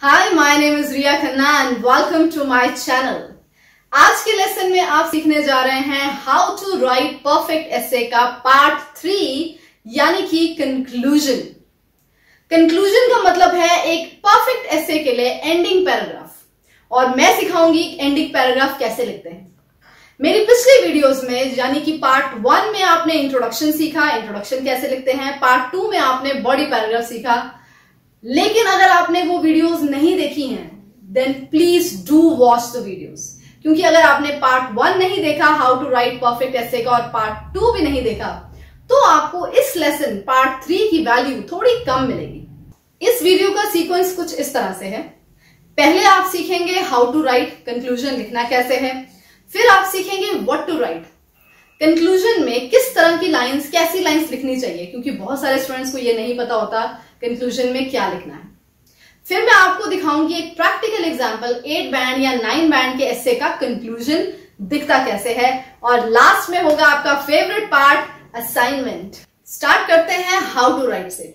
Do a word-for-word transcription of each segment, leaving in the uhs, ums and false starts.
Hi, my name is Riya Khanna and welcome to my channel. आज के lesson में आप सीखने जा रहे हैं how to write perfect essay का पार्ट थ्री यानी कि कंक्लूजन। कंक्लूजन का मतलब है एक परफेक्ट एसे के लिए एंडिंग पैराग्राफ, और मैं सिखाऊंगी एंडिंग पैराग्राफ कैसे लिखते हैं। मेरी पिछली वीडियोस में यानी कि पार्ट वन में आपने इंट्रोडक्शन सीखा, इंट्रोडक्शन कैसे लिखते हैं। पार्ट टू में आपने बॉडी पैराग्राफ सीखा। लेकिन अगर आपने वो वीडियोस नहीं देखी हैं then please do watch the videos, क्योंकि अगर आपने पार्ट वन नहीं देखा how to write perfect essay का और पार्ट टू भी नहीं देखा तो आपको इस लेसन पार्ट थ्री की वैल्यू थोड़ी कम मिलेगी। इस वीडियो का सीक्वेंस कुछ इस तरह से है। पहले आप सीखेंगे हाउ टू राइट कंक्लूजन लिखना कैसे है, फिर आप सीखेंगे व्हाट टू राइट कंक्लूजन में किस तरह की लाइंस, कैसी लाइंस लिखनी चाहिए, क्योंकि बहुत सारे स्टूडेंट्स को ये नहीं पता होता कंक्लूजन में क्या लिखना है। फिर मैं आपको दिखाऊंगी एक प्रैक्टिकल एग्जांपल एट बैंड या नाइन बैंड के एसे का कंक्लूजन दिखता कैसे है, और लास्ट में होगा आपका फेवरेट पार्ट असाइनमेंट। स्टार्ट करते हैं हाउ टू राइट से।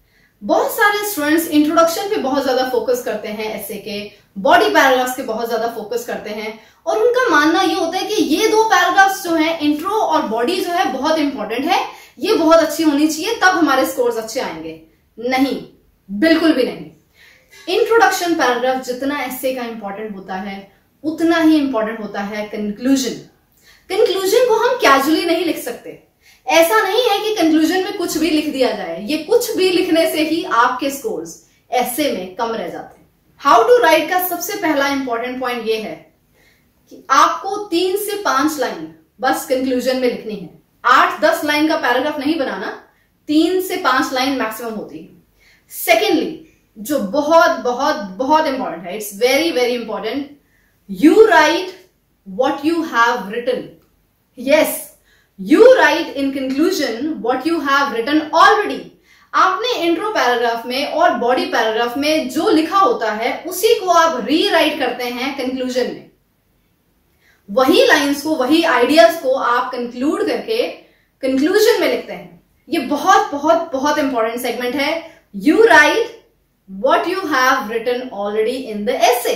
बहुत सारे स्टूडेंट्स इंट्रोडक्शन पे बहुत ज्यादा फोकस करते हैं एसे के, बॉडी पैराग्राफ्स के बहुत ज्यादा फोकस करते हैं, और उनका मानना ये होता है कि ये दो पैराग्राफ्स जो है इंट्रो और बॉडी जो है बहुत इंपॉर्टेंट है, ये बहुत अच्छी होनी चाहिए तब हमारे स्कोर्स अच्छे आएंगे। नहीं, बिल्कुल भी नहीं। इंट्रोडक्शन पैराग्राफ जितना एसे का इंपॉर्टेंट होता है उतना ही इंपॉर्टेंट होता है कंक्लूजन। कंक्लूजन को हम कैजुअली नहीं लिख सकते। ऐसा नहीं है कि कंक्लूजन में कुछ भी लिख दिया जाए, ये कुछ भी लिखने से ही आपके स्कोर्स एसे में कम रह जाते हैं। हाउ टू राइट का सबसे पहला इंपॉर्टेंट पॉइंट ये है कि आपको तीन से पांच लाइन बस कंक्लूजन में लिखनी है। आठ दस लाइन का पैराग्राफ नहीं बनाना, तीन से पांच लाइन मैक्सिमम होती है। सेकेंडली, जो बहुत बहुत बहुत इंपॉर्टेंट है, it's very very important, you write what you have written. Yes, you write in conclusion what you have written already. आपने इंट्रो पैराग्राफ में और बॉडी पैराग्राफ में जो लिखा होता है उसी को आप रीराइट करते हैं कंक्लूजन में। वही लाइंस को, वही आइडियाज को आप कंक्लूड करके कंक्लूजन में लिखते हैं। ये बहुत बहुत बहुत इंपॉर्टेंट सेगमेंट है। You write what you have written already in the essay.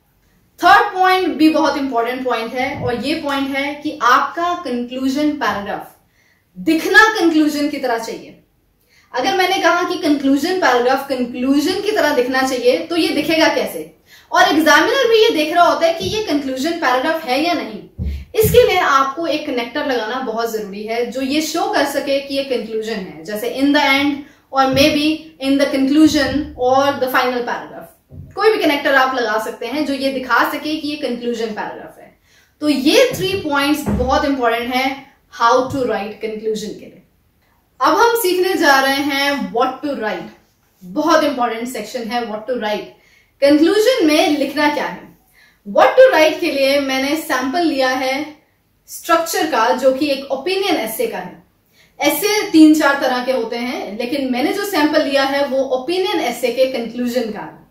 Third point भी बहुत इंपॉर्टेंट पॉइंट है, और ये पॉइंट है कि आपका कंक्लूजन पैराग्राफ दिखना कंक्लूजन की तरह चाहिए। अगर मैंने कहा कि कंक्लूजन पैराग्राफ कंक्लूजन की तरह दिखना चाहिए तो ये दिखेगा कैसे, और एग्जामिनर भी ये देख रहा होता है कि ये कंक्लूजन पैराग्राफ है या नहीं। इसके लिए आपको एक कनेक्टर लगाना बहुत जरूरी है जो ये शो कर सके कि ये कंक्लूजन है, जैसे इन द एंड और maybe in the conclusion और द फाइनल पैराग्राफ। कोई भी कनेक्टर आप लगा सकते हैं जो ये दिखा सके कि ये कंक्लूजन पैराग्राफ है। तो ये थ्री पॉइंट्स बहुत इंपॉर्टेंट है हाउ टू राइट कंक्लूजन के लिए। अब हम सीखने जा रहे हैं व्हाट टू राइट। बहुत इंपॉर्टेंट सेक्शन है व्हाट टू राइट। कंक्लूजन में लिखना क्या है। व्हाट टू राइट के लिए मैंने सैंपल लिया है स्ट्रक्चर का, जो कि एक ओपिनियन एसे का है। एसे तीन चार तरह के होते हैं, लेकिन मैंने जो सैंपल लिया है वो ओपिनियन एसे के कंक्लूजन का है।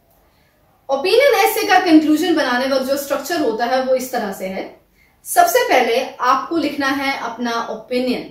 ओपिनियन एसे का कंक्लूजन बनाने वक्त जो स्ट्रक्चर होता है वो इस तरह से है। सबसे पहले आपको लिखना है अपना ओपिनियन,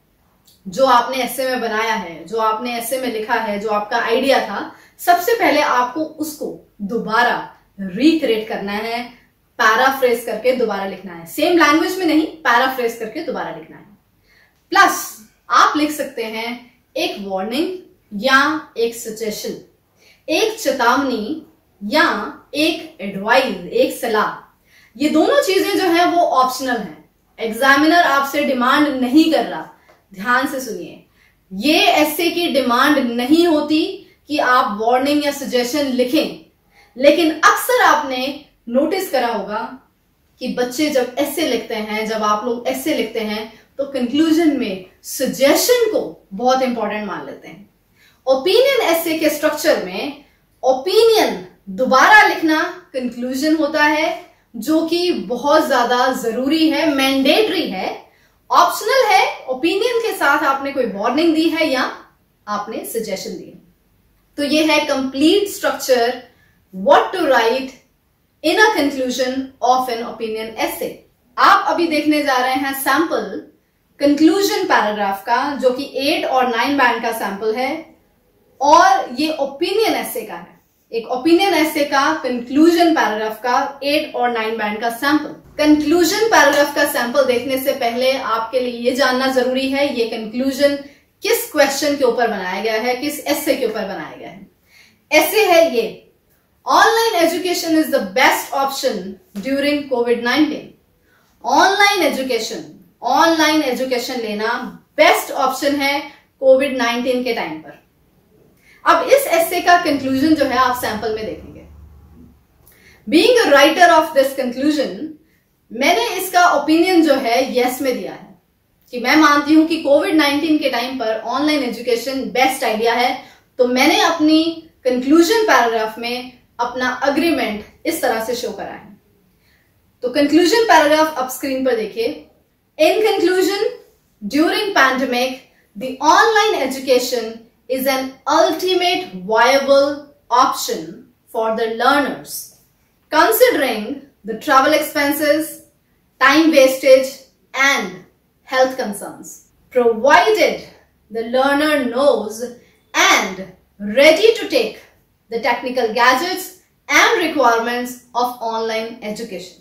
जो आपने एसे में बनाया है, जो आपने एसे में लिखा है, जो आपका आइडिया था। सबसे पहले आपको उसको दोबारा रिक्रिएट करना है, पैराफ्रेज करके दोबारा लिखना है। सेम लैंग्वेज में नहीं, पैराफ्रेज करके दोबारा लिखना है। प्लस आप लिख सकते हैं एक वार्निंग या एक सजेशन, एक चेतावनी या एक एडवाइस, एक सलाह। ये दोनों चीजें जो है वो ऑप्शनल हैं। एग्जामिनर आपसे डिमांड नहीं कर रहा, ध्यान से सुनिए। ये एसे की डिमांड नहीं होती कि आप वार्निंग या सजेशन लिखें, लेकिन अक्सर आपने नोटिस करा होगा कि बच्चे जब एसे लिखते हैं, जब आप लोग एसे लिखते हैं तो कंक्लूजन में सजेशन को बहुत इंपॉर्टेंट मान लेते हैं। ओपिनियन एसे के स्ट्रक्चर में ओपिनियन दोबारा लिखना कंक्लूजन होता है, जो कि बहुत ज्यादा जरूरी है, मैंडेटरी है, ऑप्शनल है। ओपिनियन के साथ आपने कोई वार्निंग दी है या आपने सजेशन दी है। तो ये है complete structure what to write in a conclusion of an opinion essay. आप अभी देखने जा रहे हैं सैंपल कंक्लूजन पैराग्राफ का, जो कि एट और नाइन बैंड का सैंपल है, और ये ओपिनियन एसे का है। एक ओपिनियन ऐसे का कंक्लूजन पैराग्राफ का एट और नाइन बैंड का सैंपल। कंक्लूजन पैराग्राफ का सैंपल देखने से पहले आपके लिए ये जानना जरूरी है ये कंक्लूजन किस क्वेश्चन के ऊपर बनाया गया है, किस एसे के ऊपर बनाया गया है। एसे है ये, online education is the best option during covid nineteen. Online education online education लेना बेस्ट ऑप्शन है कोविड नाइनटीन के टाइम पर। अब इस एसे का कंक्लूजन जो है आप सैंपल में देखेंगे। Being a writer of this conclusion, मैंने इसका ओपिनियन जो है यस में दिया है कि मैं मानती हूं कि कोविड नाइनटीन के टाइम पर ऑनलाइन एजुकेशन बेस्ट आइडिया है। तो मैंने अपनी कंक्लूजन पैराग्राफ में अपना अग्रीमेंट इस तरह से शो करा है। तो कंक्लूजन पैराग्राफ अब स्क्रीन पर देखिए। In conclusion, during pandemic the online education is an ultimate viable option for the learners, considering the travel expenses, time wastage, and health concerns, provided the learner knows and ready to take the technical gadgets and requirements of online education.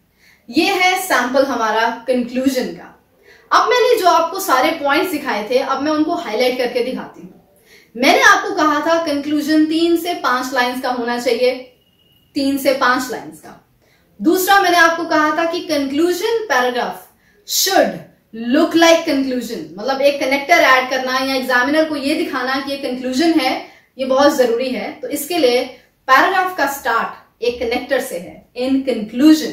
ये है sample हमारा conclusion का। अब मैंने जो आपको सारे points दिखाए थे, अब मैं उनको हाईलाइट करके दिखाती हूँ। मैंने आपको कहा था कंक्लूजन तीन से पांच लाइंस का होना चाहिए, तीन से पांच लाइंस का। दूसरा मैंने आपको कहा था कि conclusion paragraph should look like conclusion, मतलब एक कनेक्टर ऐड करना या एग्जामिनर को यह दिखाना कि ये कंक्लूजन है, ये बहुत जरूरी है। तो इसके लिए पैराग्राफ का स्टार्ट एक कनेक्टर से है, इन कंक्लूजन।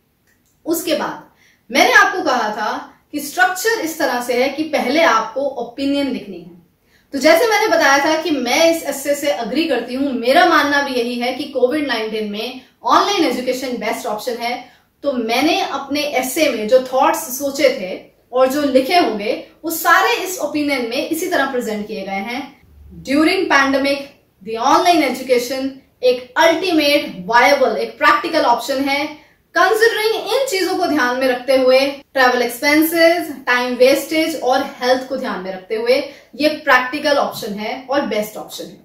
उसके बाद मैंने आपको कहा था कि स्ट्रक्चर इस तरह से है कि पहले आपको ओपिनियन लिखनी है। तो जैसे मैंने बताया था कि मैं इस एसे से अग्री करती हूं, मेरा मानना भी यही है कि कोविड नाइनटीन में ऑनलाइन एजुकेशन बेस्ट ऑप्शन है। तो मैंने अपने एसे में जो थॉट्स सोचे थे और जो लिखे होंगे वो सारे इस ओपिनियन में इसी तरह प्रेजेंट किए गए हैं। During pandemic the online education एक अल्टीमेट वायबल, एक प्रैक्टिकल ऑप्शन है, कंसिडरिंग इन चीजों को ध्यान में रखते हुए, ट्रैवल एक्सपेंसेस, टाइम वेस्टेज और हेल्थ को ध्यान में रखते हुए ये प्रैक्टिकल ऑप्शन है और बेस्ट ऑप्शन है।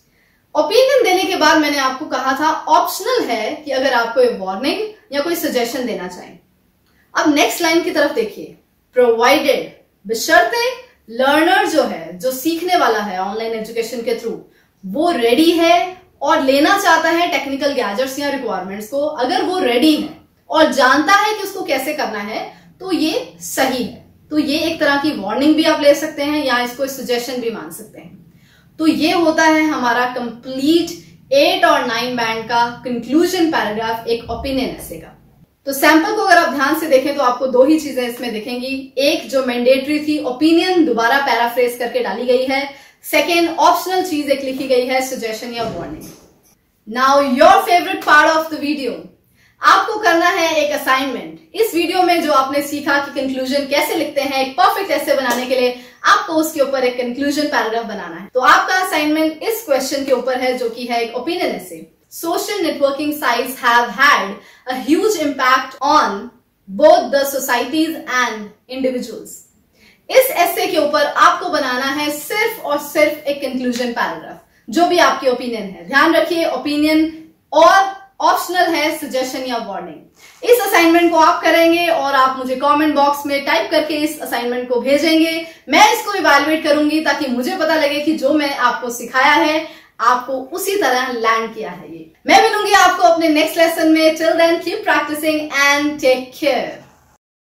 ओपिनियन देने के बाद मैंने आपको कहा था ऑप्शनल है कि अगर आप कोई वार्निंग या कोई सजेशन देना चाहें। अब नेक्स्ट लाइन की तरफ देखिए, प्रोवाइडेड, बशर्ते लर्नर जो है, जो सीखने वाला है ऑनलाइन एजुकेशन के थ्रू, वो रेडी है और लेना चाहता है टेक्निकल गैजेट्स या रिक्वायरमेंट्स को, अगर वो रेडी है और जानता है कि उसको कैसे करना है, तो ये सही है। तो ये एक तरह की वार्निंग भी आप ले सकते हैं या इसको सजेशन भी मान सकते हैं। तो ये होता है हमारा कंप्लीट एट और नाइन बैंड का कंक्लूजन पैराग्राफ, एक ओपिनियन ऐसे का। तो सैंपल को अगर आप ध्यान से देखें तो आपको दो ही चीजें इसमें दिखेंगी। एक जो मैंडेटरी थी, ओपिनियन दोबारा पैराफ्रेज करके डाली गई है। सेकेंड, ऑप्शनल चीज एक लिखी गई है, सजेशन या warning. Now your favourite part of the video, आपको करना है एक असाइनमेंट। इस वीडियो में जो आपने सीखा कि कंक्लूजन कैसे लिखते हैं, एक परफेक्ट ऐसे बनाने के लिए आपको उसके ऊपर एक कंक्लूजन पैराग्राफ बनाना है। तो आपका असाइनमेंट इस क्वेश्चन के ऊपर है जो कि है एक opinion essay. Social networking sites have had a huge impact on both the societies and individuals. इस ऐसे के ऊपर आपको बनाना है सिर्फ और सिर्फ एक कंक्लूजन पैराग्राफ, जो भी आपकी ओपिनियन है। ध्यान रखिए, ओपिनियन और ऑप्शनल है सजेशन या वार्निंग। इस असाइनमेंट को आप करेंगे और आप मुझे कमेंट बॉक्स में टाइप करके इस असाइनमेंट को भेजेंगे। मैं इसको इवैल्यूएट करूंगी ताकि मुझे पता लगे कि जो मैं आपको सिखाया है आपको उसी तरह लैंड किया है। ये मैं मिलूंगी आपको अपने नेक्स्ट लेसन में। Till then keep practising and take care.